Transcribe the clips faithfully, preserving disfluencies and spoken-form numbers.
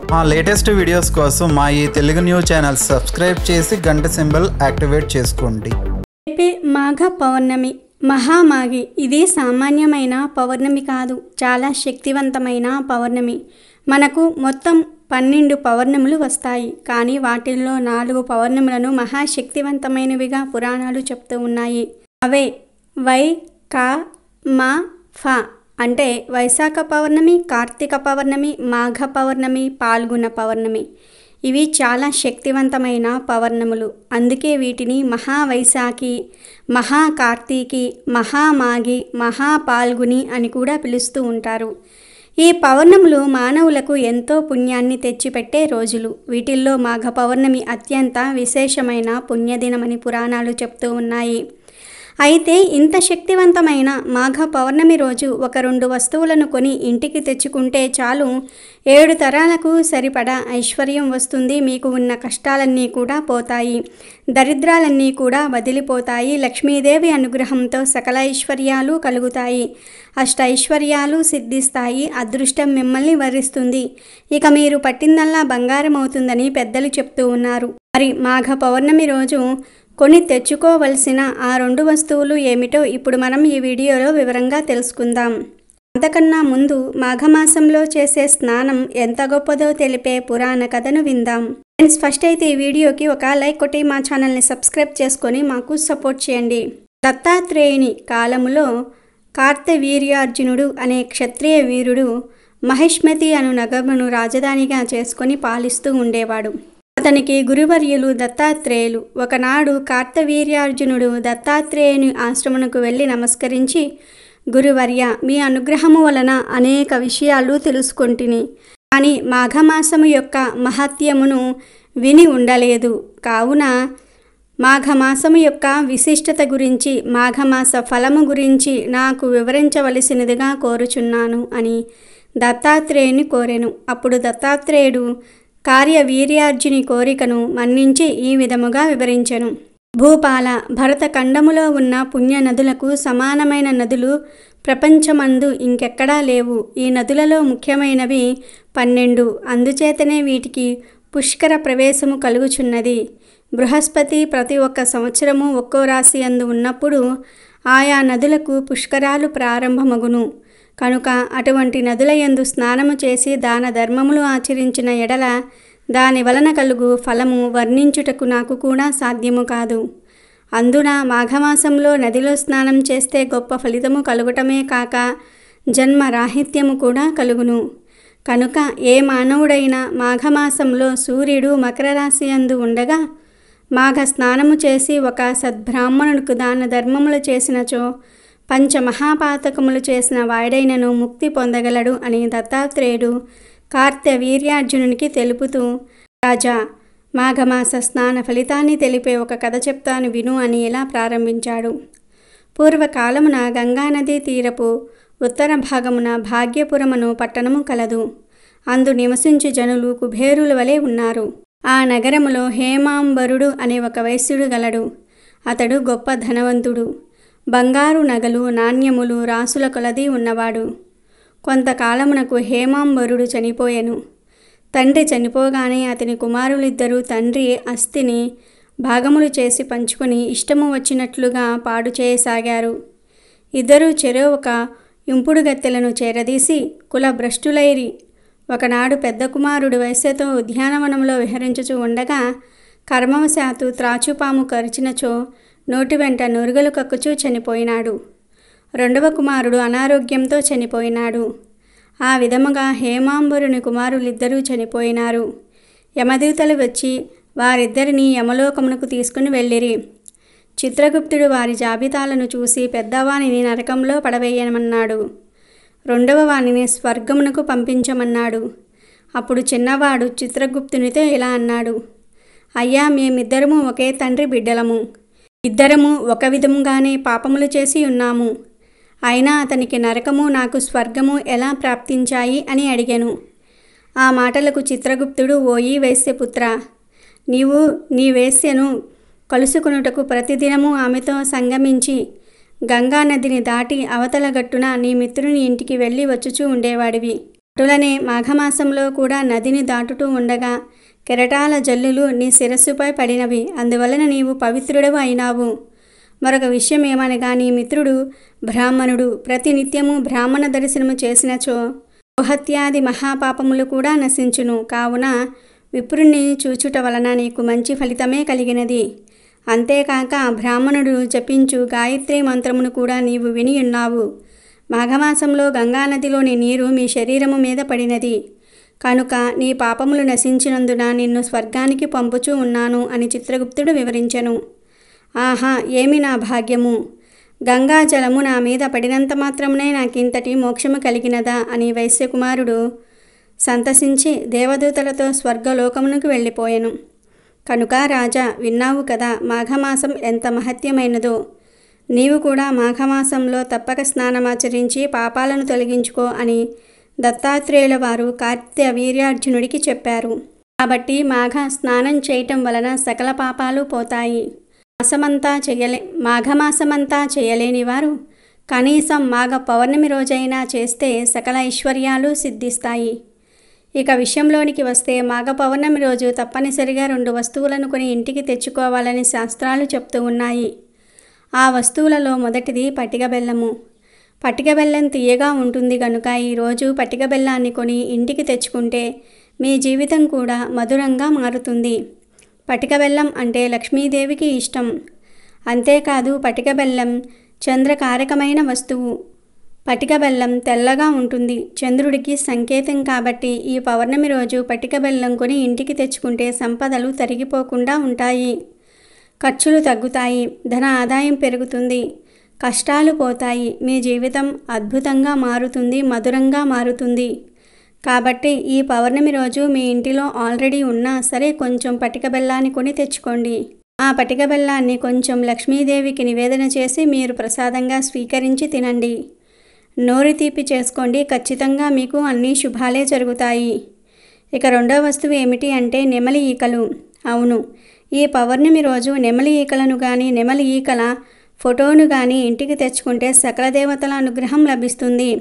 మా latest videos కోసం మా ఈ తెలుగు న్యూస్ ఛానల్ సబ్స్క్రైబ్ చేసి గంట సింబల్ యాక్టివేట్ చేసుకోండి. రేపే మాఘ పౌర్ణమి, మహామాఘి. ఇది సామాన్యమైన పౌర్ణమి కాదు, చాలా శక్తివంతమైన పౌర్ణమి. మనకు మొత్తం పన్నెండు పౌర్ణములు వస్తాయి, కానీ వాటిల్లో నాలుగు పౌర్ణములను మహాశక్తివంతమైనవిగా పురాణాలు చెప్తూ ఉన్నాయి. అవే వై, కా, మా, ఫ. అంటే వైశాఖ పౌర్ణమి, కార్తీక పౌర్ణమి, మాఘ పౌర్ణమి, పాల్గొన పౌర్ణమి. ఇవి చాలా శక్తివంతమైన పౌర్ణములు. అందుకే వీటిని మహావైశాఖి, మహాకార్తీకి, మహామాఘి, మహాపాల్గుని అని కూడా పిలుస్తూ ఉంటారు. ఈ పౌర్ణములు మానవులకు ఎంతో పుణ్యాన్ని తెచ్చిపెట్టే రోజులు. వీటిల్లో మాఘ పౌర్ణమి అత్యంత విశేషమైన పుణ్యదినమని పురాణాలు చెప్తూ ఉన్నాయి. అయితే ఇంత శక్తివంతమైన మాఘ పౌర్ణమి రోజు ఒక రెండు వస్తువులను కొని ఇంటికి తెచ్చుకుంటే చాలు, ఏడు తరాలకు సరిపడా ఐశ్వర్యం వస్తుంది. మీకు ఉన్న కష్టాలన్నీ కూడా పోతాయి, దరిద్రాలన్నీ కూడా వదిలిపోతాయి. లక్ష్మీదేవి అనుగ్రహంతో సకల ఐశ్వర్యాలు కలుగుతాయి, అష్ట ఐశ్వర్యాలు సిద్ధిస్తాయి, అదృష్టం మిమ్మల్ని వరిస్తుంది. ఇక మీరు పట్టిందల్లా బంగారం అవుతుందని పెద్దలు చెప్తూ ఉన్నారు. మరి మాఘ పౌర్ణమి రోజు కొని తెచ్చుకోవలసిన ఆ రెండు వస్తువులు ఏమిటో ఇప్పుడు మనం ఈ వీడియోలో వివరంగా తెలుసుకుందాం. అంతకన్నా ముందు మాఘమాసంలో చేసే స్నానం ఎంత గొప్పదో తెలిపే పురాణ కథను విందాం. ఫ్రెండ్స్, ఫస్ట్ అయితే ఈ వీడియోకి ఒక లైక్ కొట్టి మా ఛానల్ని సబ్స్క్రైబ్ చేసుకొని మాకు సపోర్ట్ చేయండి. దత్తాత్రేయుని కాలములో కార్తవీర్యార్జునుడు అనే క్షత్రియ వీరుడు మహిష్మతి అను నగరమును రాజధానిగా చేసుకొని పాలిస్తూ ఉండేవాడు. అతనికి గురువర్యులు దత్తాత్రేయులు. ఒకనాడు కార్తవీర్యార్జునుడు దత్తాత్రేయుని ఆశ్రమమునకు వెళ్ళి నమస్కరించి, గురువర్య, మీ అనుగ్రహము వలన అనేక విషయాలు తెలుసుకొంటిని, కానీ మాఘమాసము యొక్క మహత్యమును విని ఉండలేదు. కావున మాఘమాసము యొక్క విశిష్టత గురించి, మాఘమాస ఫలము గురించి నాకు వివరించవలసినదిగా కోరుచున్నాను అని దత్తాత్రేయుని కోరెను. అప్పుడు దత్తాత్రేయుడు కార్యవీర్యార్జుని కోరికను మన్నించి ఈ విధముగా వివరించెను. భూపాల, భరత ఖండములో ఉన్న పుణ్య నదులకు సమానమైన నదులు ప్రపంచమందు ఇంకెక్కడా లేవు. ఈ నదులలో ముఖ్యమైనవి పన్నెండు. అందుచేతనే వీటికి పుష్కర ప్రవేశము కలుగుచున్నది. బృహస్పతి ప్రతి ఒక్క సంవత్సరము ఒక్కో రాశి అందు ఉన్నప్పుడు ఆయా నదులకు పుష్కరాలు ప్రారంభమగును. కనుక అటువంటి నదుల యందు స్నానము చేసి దాన ధర్మములు ఆచరించిన ఎడల దాని వలన కలుగు ఫలము వర్ణించుటకు నాకు కూడా సాధ్యము కాదు. అందున మాఘమాసంలో నదిలో స్నానం చేస్తే గొప్ప ఫలితము కలుగటమే కాక జన్మ రాహిత్యము కూడా కలుగును. కనుక ఏ మానవుడైనా మాఘమాసంలో సూర్యుడు మకర రాశి యందు ఉండగా మాఘ స్నానము చేసి ఒక సద్బ్రాహ్మణుడికి దాన ధర్మములు చేసినచో పంచమహాపాతకములు చేసిన వాడైనను ముక్తి పొందగలడు అని దత్తాత్రేయుడు కార్తవీర్యార్జునునికి తెలుపుతూ, రాజా, మాఘమాస స్నాన ఫలితాన్ని తెలిపే ఒక కథ చెప్తాను విను అని ఇలా ప్రారంభించాడు. పూర్వకాలమున గంగానదీ తీరపు ఉత్తర భాగమున భాగ్యపురమును పట్టణము కలదు. అందు నివసించు జనులు కుబేరుల వలె ఉన్నారు. ఆ నగరములో హేమాంబరుడు అనే ఒక వైశ్యుడు గలడు. అతడు గొప్ప ధనవంతుడు. బంగారు నగలు, నాణ్యములు రాసుల కొలది ఉన్నవాడు. కొంతకాలమునకు హేమాంబరుడు చనిపోయెను. తండ్రి చనిపోగానే అతని కుమారులిద్దరూ తండ్రి అస్థిని భాగములు చేసి పంచుకొని ఇష్టము వచ్చినట్లుగా పాడు చేయసాగారు. ఇద్దరూ చెరో ఒక ఇంపుడు గత్తెలను చేరదీసి కుల భ్రష్టులైరి. ఒకనాడు పెద్ద కుమారుడు వయస్సుతో ఉద్యానవనంలో విహరించుచూ ఉండగా కర్మవశాత్తు త్రాచుపాము కరిచినచో నోటి వెంట నురుగలు కక్కుచూ చనిపోయినాడు. రెండవ కుమారుడు అనారోగ్యంతో చనిపోయినాడు. ఆ విధముగా హేమాంబరుని కుమారులిద్దరూ చనిపోయినారు. యమదూతలు వచ్చి వారిద్దరిని యమలోకమునకు తీసుకుని వెళ్ళిరి. చిత్రగుప్తుడు వారి జాబితాలను చూసి పెద్దవానిని నరకంలో పడవేయమన్నాడు, రెండవ వానిని స్వర్గమునకు పంపించమన్నాడు. అప్పుడు చిన్నవాడు చిత్రగుప్తునితో ఇలా అన్నాడు, అయ్యా, మేమిద్దరము ఒకే తండ్రి బిడ్డలము. ఇద్దరము ఒక విధముగానే పాపములు చేసి ఉన్నాము. అయినా అతనికి నరకము, నాకు స్వర్గము ఎలా ప్రాప్తించాయి అని అడిగాను. ఆ మాటలకు చిత్రగుప్తుడు, ఓయి వేశ్యపుత్ర, నీవు నీ వేశ్యను కలుసుకొనుటకు ప్రతిదినము ఆమెతో సంగమించి గంగానదిని దాటి అవతల గట్టున నీ మిత్రుని ఇంటికి వెళ్ళి వచ్చుచూ ఉండేవాడివి. అటులనే మాఘమాసంలో కూడా నదిని దాటుతూ ఉండగా కెరటాల జల్లులు నీ శిరస్సుపై పడినవి, అందువలన నీవు పవిత్రుడవు అయినావు. మరొక విషయం ఏమనగా నీ మిత్రుడు బ్రాహ్మణుడు ప్రతినిత్యము బ్రాహ్మణ దర్శనము చేసినచో గోహత్యాది మహాపాపములు కూడా నశించును. కావున విప్రుణ్ణి చూచుట వలన నీకు మంచి ఫలితమే కలిగినది. అంతేకాక బ్రాహ్మణుడు జపించు గాయత్రి మంత్రమును కూడా నీవు విని ఉన్నావు. మాఘమాసంలో గంగానదిలోని నీరు మీ శరీరము మీద పడినది కనుక నీ పాపములు నశించినందున నిన్ను స్వర్గానికి పంపుచూ ఉన్నాను అని చిత్రగుప్తుడు వివరించెను. ఆహా, ఏమి నా భాగ్యము! గంగా జలము నా మీద పడినంత మాత్రమునే నాకింతటి మోక్షము కలిగినదా అని వైశ్యకుమారుడు సంతసించి దేవదూతలతో స్వర్గలోకమునకు వెళ్ళిపోయెను. కనుక రాజా, విన్నావు కదా మాఘమాసం ఎంత మహత్యమైనదో. నీవు కూడా మాఘమాసంలో తప్పక స్నానమాచరించి పాపాలను తొలగించుకో అని దత్తాత్రేయుల వారు కార్తీయ వీర్యార్జునుడికి చెప్పారు. కాబట్టి మాఘ స్నానం చేయటం వలన సకల పాపాలు పోతాయి. మాసమంతా చేయలే మాఘమాసమంతా చేయలేని వారు కనీసం మాఘ పౌర్ణమి రోజైనా చేస్తే సకల ఐశ్వర్యాలు సిద్ధిస్తాయి. ఇక విషయంలోనికి వస్తే మాఘ పౌర్ణమి రోజు తప్పనిసరిగా రెండు వస్తువులను కొని ఇంటికి తెచ్చుకోవాలని శాస్త్రాలు చెప్తూ ఉన్నాయి. ఆ వస్తువులలో మొదటిది పటిక బెల్లము. పటిక బెల్లం తీయగా ఉంటుంది కనుక ఈరోజు పటిక బెల్లాన్ని కొని ఇంటికి తెచ్చుకుంటే మీ జీవితం కూడా మధురంగా మారుతుంది. పటిక బెల్లం అంటే లక్ష్మీదేవికి ఇష్టం. అంతేకాదు పటిక బెల్లం చంద్రకారకమైన వస్తువు. పటిక బెల్లం తెల్లగా ఉంటుంది, చంద్రుడికి సంకేతం. కాబట్టి ఈ పౌర్ణమి రోజు పటిక బెల్లం కొని ఇంటికి తెచ్చుకుంటే సంపదలు తరిగిపోకుండా ఉంటాయి, ఖర్చులు తగ్గుతాయి, ధన ఆదాయం పెరుగుతుంది, కష్టాలు పోతాయి, మీ జీవితం అద్భుతంగా మారుతుంది, మధురంగా మారుతుంది. కాబట్టి ఈ పౌర్ణమి రోజు మీ ఇంటిలో ఆల్రెడీ ఉన్నా సరే కొంచెం పటిక బెల్లాన్ని కొని తెచ్చుకోండి. ఆ పటిక బెల్లాన్ని కొంచెం లక్ష్మీదేవికి నివేదన చేసి మీరు ప్రసాదంగా స్వీకరించి తినండి. నోరు తీపి చేసుకోండి, ఖచ్చితంగా మీకు అన్ని శుభాలే జరుగుతాయి. ఇక రెండో వస్తువు ఏమిటి అంటే నెమలి ఈకలు. అవును, ఈ పౌర్ణమి రోజు నెమలి ఈకలను కానీ నెమలి ఈకల ఫోటోను కానీ ఇంటికి తెచ్చుకుంటే సకల దేవతల అనుగ్రహం లభిస్తుంది.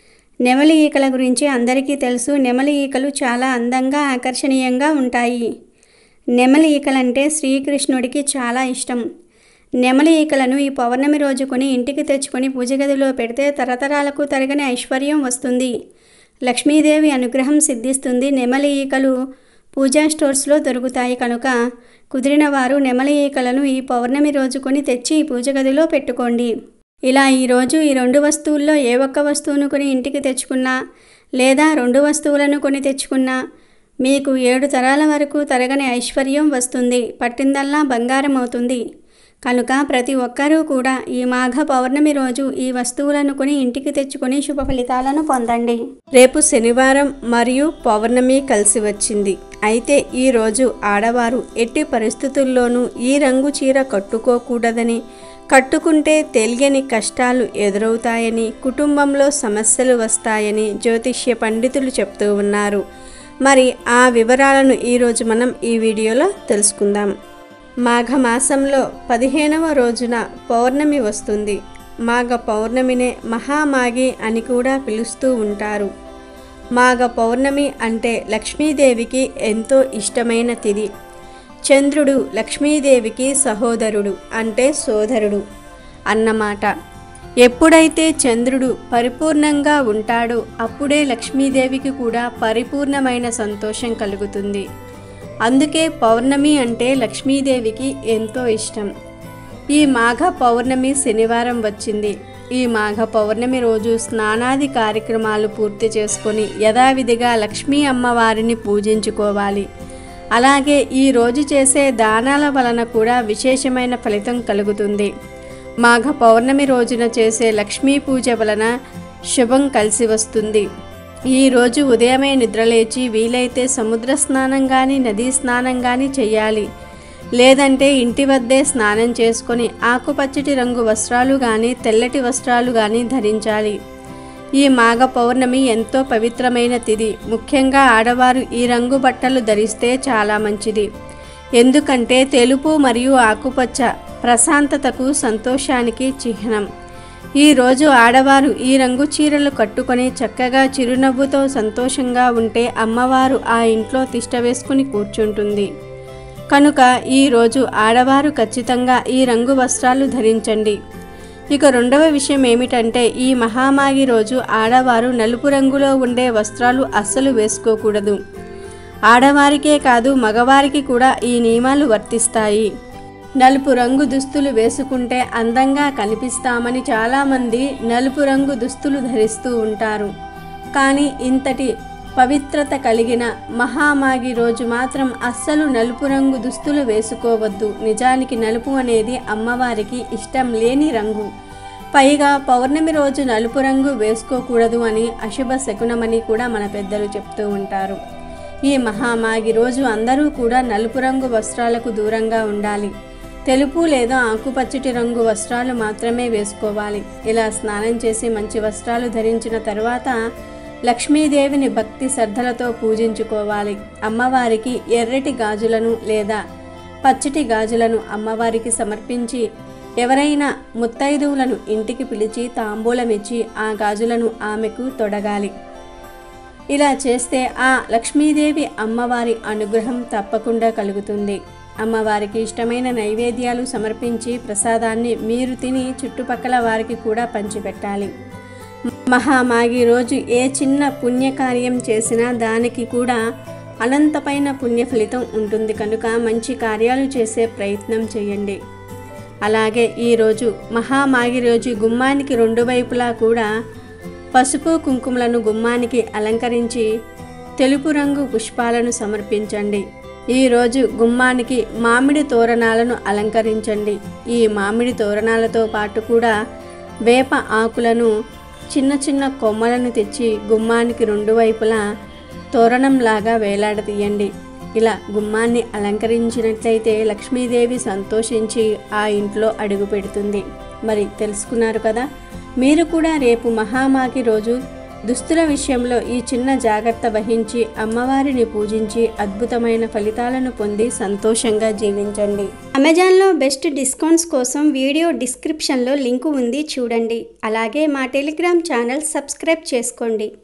నెమలి ఈకల గురించి అందరికీ తెలుసు. నెమలి ఈకలు చాలా అందంగా ఆకర్షణీయంగా ఉంటాయి. నెమలి ఈకలంటే శ్రీకృష్ణుడికి చాలా ఇష్టం. నెమలి ఈకలను ఈ పౌర్ణమి రోజు కొని ఇంటికి తెచ్చుకొని పూజ గదిలో పెడితే తరతరాలకు తరగని ఐశ్వర్యం వస్తుంది, లక్ష్మీదేవి అనుగ్రహం సిద్ధిస్తుంది. నెమలి ఈకలు పూజా స్టోర్స్లో దొరుకుతాయి కనుక కుదిరిన వారు నెమలి ఈకలను ఈ పౌర్ణమి రోజు కొని తెచ్చి పూజ గదిలో పెట్టుకోండి. ఇలా ఈరోజు ఈ రెండు వస్తువుల్లో ఏ ఒక్క వస్తువును కొని ఇంటికి తెచ్చుకున్నా లేదా రెండు వస్తువులను కొని తెచ్చుకున్నా మీకు ఏడు తరాల వరకు తరగని ఐశ్వర్యం వస్తుంది, పట్టిందల్లా బంగారం అవుతుంది. కనుక ప్రతి ఒక్కరూ కూడా ఈ మాఘ పౌర్ణమి రోజు ఈ వస్తువులను కొని ఇంటికి తెచ్చుకొని శుభ ఫలితాలను పొందండి. రేపు శనివారం మరియు పౌర్ణమి కలిసి వచ్చింది. అయితే ఈరోజు ఆడవారు ఎట్టి పరిస్థితుల్లోనూ ఈ రంగు చీర కట్టుకోకూడదని, కట్టుకుంటే తెలియని కష్టాలు ఎదురవుతాయని, కుటుంబంలో సమస్యలు వస్తాయని జ్యోతిష్య పండితులు చెప్తూ ఉన్నారు. మరి ఆ వివరాలను ఈరోజు మనం ఈ వీడియోలో తెలుసుకుందాం. మాఘమాసంలో పదిహేనవ రోజున పౌర్ణమి వస్తుంది. మాఘ పౌర్ణమినే మహామాఘి అని కూడా పిలుస్తూ ఉంటారు. మాఘ పౌర్ణమి అంటే లక్ష్మీదేవికి ఎంతో ఇష్టమైన తిథి. చంద్రుడు లక్ష్మీదేవికి సహోదరుడు అంటే సోదరుడు అన్నమాట. ఎప్పుడైతే చంద్రుడు పరిపూర్ణంగా ఉంటాడో అప్పుడే లక్ష్మీదేవికి కూడా పరిపూర్ణమైన సంతోషం కలుగుతుంది. అందుకే పౌర్ణమి అంటే లక్ష్మీదేవికి ఎంతో ఇష్టం. ఈ మాఘ పౌర్ణమి శనివారం వచ్చింది. ఈ మాఘ పౌర్ణమి రోజు స్నానాది కార్యక్రమాలు పూర్తి చేసుకొని యథావిధిగా లక్ష్మీ అమ్మవారిని పూజించుకోవాలి. అలాగే ఈ రోజు చేసే దానాల వలన కూడా విశేషమైన ఫలితం కలుగుతుంది. మాఘ పౌర్ణమి రోజున చేసే లక్ష్మీ పూజ వలన శుభం కలిసి వస్తుంది. ఈరోజు ఉదయమే నిద్రలేచి వీలైతే సముద్ర స్నానం కానీ నదీ స్నానం కానీ చేయాలి. లేదంటే ఇంటి వద్దే స్నానం చేసుకొని ఆకుపచ్చటి రంగు వస్త్రాలు కానీ తెల్లటి వస్త్రాలు కానీ ధరించాలి. ఈ మాఘ పౌర్ణమి ఎంతో పవిత్రమైన తిథి. ముఖ్యంగా ఆడవారు ఈ రంగు బట్టలు ధరిస్తే చాలా మంచిది. ఎందుకంటే తెలుపు మరియు ఆకుపచ్చ ప్రశాంతతకు, సంతోషానికి చిహ్నం. ఈరోజు ఆడవారు ఈ రంగు చీరలు కట్టుకొని చక్కగా చిరునవ్వుతో సంతోషంగా ఉంటే అమ్మవారు ఆ ఇంట్లో తిష్ట వేసుకుని కూర్చుంటుంది. కనుక ఈరోజు ఆడవారు ఖచ్చితంగా ఈ రంగు వస్త్రాలు ధరించండి. ఇక రెండవ విషయం ఏమిటంటే ఈ మహామాఘి రోజు ఆడవారు నలుపు రంగులో ఉండే వస్త్రాలు అస్సలు వేసుకోకూడదు. ఆడవారికే కాదు మగవారికి కూడా ఈ నియమాలు వర్తిస్తాయి. నలుపు రంగు దుస్తులు వేసుకుంటే అందంగా కనిపిస్తామని చాలామంది నలుపు రంగు దుస్తులు ధరిస్తూ ఉంటారు. కానీ ఇంతటి పవిత్రత కలిగిన మహామాఘి రోజు మాత్రం అస్సలు నలుపు రంగు దుస్తులు వేసుకోవద్దు. నిజానికి నలుపు అనేది అమ్మవారికి ఇష్టం లేని రంగు. పైగా పౌర్ణమి రోజు నలుపు రంగు వేసుకోకూడదు అని అశుభ శకునమని కూడా మన పెద్దలు చెప్తూ ఉంటారు. ఈ మహామాఘి రోజు అందరూ కూడా నలుపు రంగు వస్త్రాలకు దూరంగా ఉండాలి. తెలుపు లేదా ఆకుపచ్చటి రంగు వస్త్రాలు మాత్రమే వేసుకోవాలి. ఇలా స్నానం చేసి మంచి వస్త్రాలు ధరించిన తర్వాత లక్ష్మీదేవిని భక్తి శ్రద్ధలతో పూజించుకోవాలి. అమ్మవారికి ఎర్రటి గాజులను లేదా పచ్చటి గాజులను అమ్మవారికి సమర్పించి ఎవరైనా ముత్తైదువులను ఇంటికి పిలిచి తాంబూలమిచ్చి ఆ గాజులను ఆమెకు తొడగాలి. ఇలా చేస్తే ఆ లక్ష్మీదేవి అమ్మవారి అనుగ్రహం తప్పకుండా కలుగుతుంది. అమ్మవారికి ఇష్టమైన నైవేద్యాలు సమర్పించి ప్రసాదాన్ని మీరు తిని చుట్టుపక్కల వారికి కూడా పంచిపెట్టాలి. మహామాఘి రోజు ఏ చిన్న పుణ్యకార్యం చేసినా దానికి కూడా అనంతమైన పుణ్య ఫలితం ఉంటుంది. కనుక మంచి కార్యాలు చేసే ప్రయత్నం చేయండి. అలాగే ఈరోజు మహామాఘి రోజు గుమ్మానికి రెండు వైపులా కూడా పసుపు కుంకుమలను గుమ్మానికి అలంకరించి తెలుపు రంగు పుష్పాలను సమర్పించండి. ఈరోజు గుమ్మానికి మామిడి తోరణాలను అలంకరించండి. ఈ మామిడి తోరణాలతో పాటు కూడా వేప ఆకులను చిన్న చిన్న కొమ్మలను తెచ్చి గుమ్మానికి రెండు వైపులా తోరణంలాగా వేలాడదీయండి. ఇలా గుమ్మాన్ని అలంకరించినట్లయితే లక్ష్మీదేవి సంతోషించి ఆ ఇంట్లో అడుగు పెడుతుంది. మరి తెలుసుకున్నారు కదా. మీరు కూడా రేపు మహామాఘి రోజు దుస్తుల విషయంలో ఈ చిన్న జాగ్రత్త వహించి అమ్మవారిని పూజించి అద్భుతమైన ఫలితాలను పొంది సంతోషంగా జీవించండి. అమెజాన్లో బెస్ట్ డిస్కౌంట్స్ కోసం వీడియో డిస్క్రిప్షన్లో లింకు ఉంది, చూడండి. అలాగే మా టెలిగ్రామ్ ఛానల్ సబ్స్క్రైబ్ చేసుకోండి.